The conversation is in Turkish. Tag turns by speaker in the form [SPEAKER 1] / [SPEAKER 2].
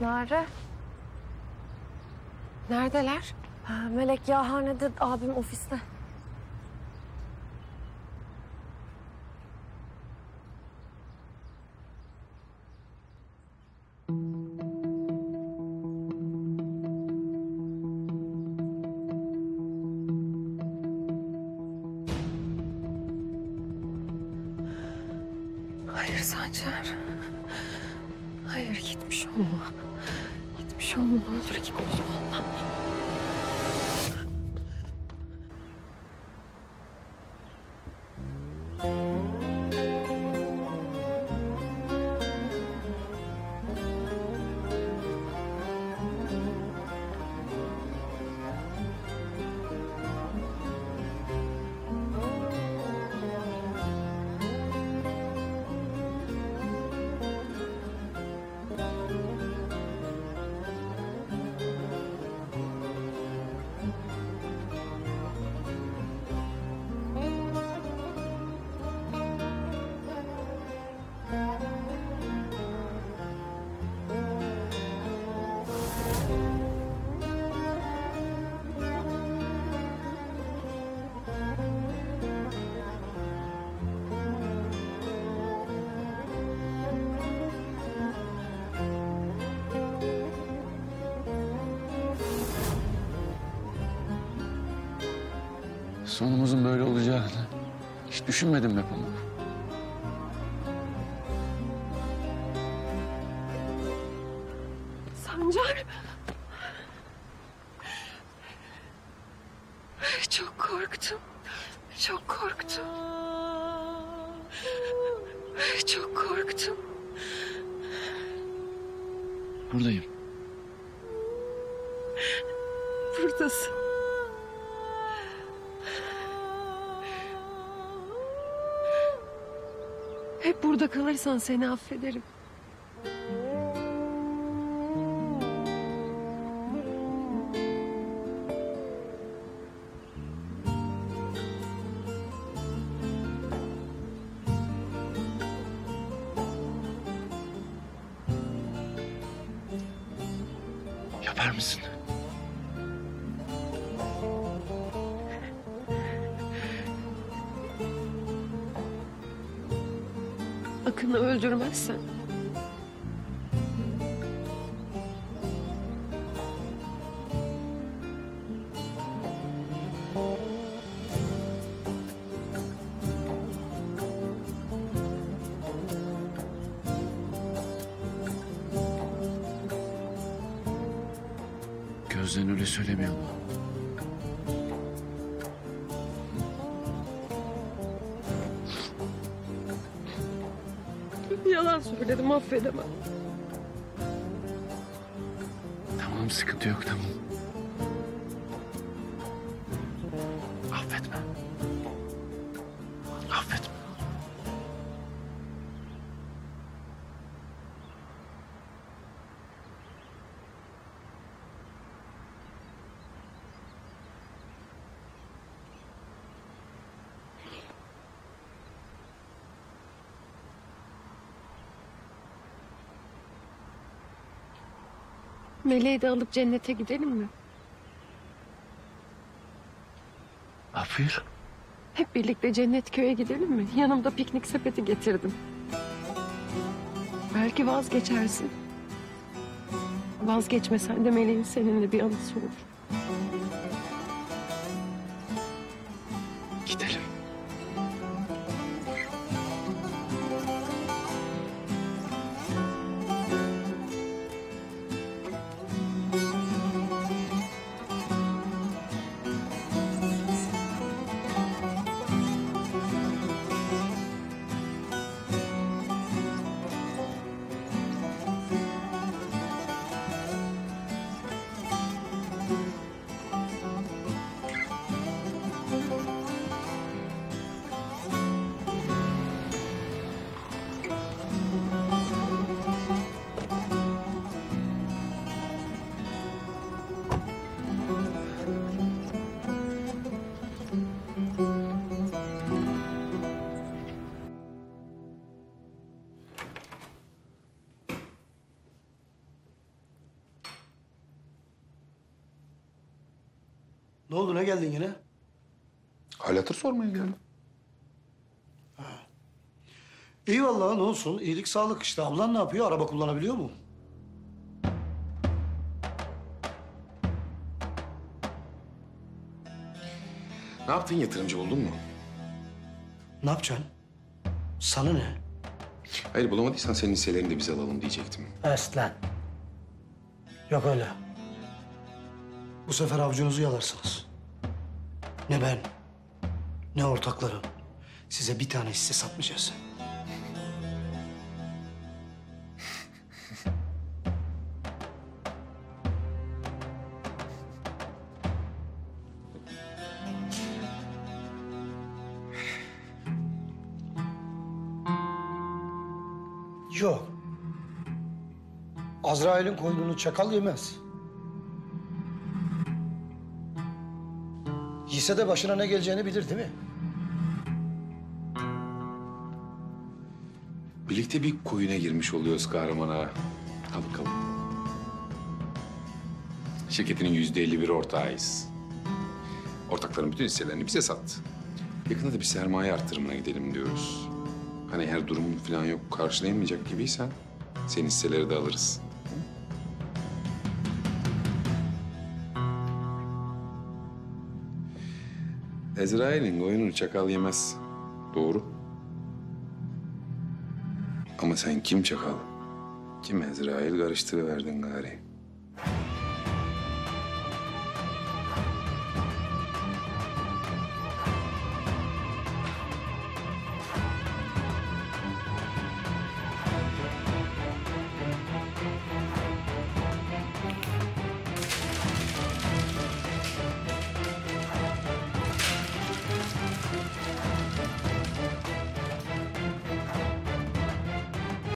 [SPEAKER 1] Nare.
[SPEAKER 2] Neredeler?
[SPEAKER 1] Melek Yahane'de, abim ofiste.
[SPEAKER 2] Hayır Sancar. Hayır gitmiş olma. Gitmiş olma, ne olur gitmiş olma.
[SPEAKER 3] Sonumuzun böyle olacağını hiç düşünmedim be Pamuk.
[SPEAKER 2] Sancar. Çok korktum. Çok korktum. Çok korktum.
[SPEAKER 3] Buradayım.
[SPEAKER 2] Buradasın. Hep burada kalırsan seni affederim.
[SPEAKER 3] Yapar mısın?
[SPEAKER 2] Akın'ı öldürmezsen.
[SPEAKER 3] Gözden öyle söylemiyor mu?
[SPEAKER 2] Yalan söyledim, affedemem.
[SPEAKER 3] Tamam, sıkıntı yok, tamam. Affetme. Affetme.
[SPEAKER 2] Meleği de alıp cennete gidelim mi?
[SPEAKER 3] Afiyet.
[SPEAKER 2] Hep birlikte Cennet Köy'e gidelim mi? Yanımda piknik sepeti getirdim. Belki vazgeçersin. Vazgeçmesen de Meleğin seninle bir anısı olur.
[SPEAKER 3] Gidelim.
[SPEAKER 4] Ne oldu, ne geldin yine?
[SPEAKER 5] Hal hatır sormaya geldim.
[SPEAKER 4] İyi vallahi, ne olsun. İyilik sağlık işte. Ablan ne yapıyor? Araba kullanabiliyor mu?
[SPEAKER 5] Ne yaptın, yatırımcı buldun mu?
[SPEAKER 4] Ne yapacaksın? Sana ne?
[SPEAKER 5] Hayır, bulamadıysan senin hisselerini de biz alalım diyecektim.
[SPEAKER 4] Aslan. Yok öyle. Bu sefer avucunuzu yalarsınız. Ne ben, ne ortaklarım. Size bir tane hisse satmayacağız. Yok. Azrail'in koynunu çakal yemez. Yese de başına ne geleceğini bilir değil mi?
[SPEAKER 5] Birlikte bir koyuna girmiş oluyoruz kahramana. Al bakalım. Şirketinin %51 ortağıyız. Ortakların bütün hisselerini bize sattı. Yakında da bir sermaye artırımına gidelim diyoruz. Hani eğer durumun falan yok, karşılayamayacak gibiysen senin hisseleri de alırız. Ezrail'in koyununu çakal yemez. Doğru. Ama sen kim çakal, kim Ezrail karıştırıverdin gari.